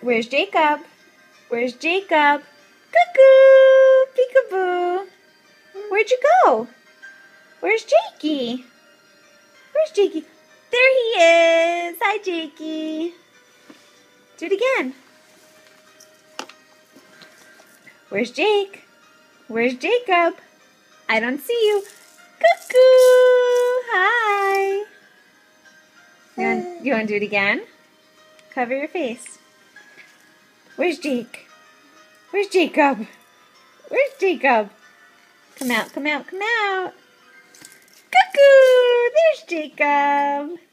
Where's Jacob? Where's Jacob? Cuckoo! Peekaboo! Where'd you go? Where's Jakey? Where's Jakey? There he is! Hi, Jakey. Do it again. Where's Jake? Where's Jacob? I don't see you. Cuckoo! Hi. You want to do it again? Cover your face. Where's Jake? Where's Jacob? Where's Jacob? Come out, come out, come out. Cuckoo! There's Jacob.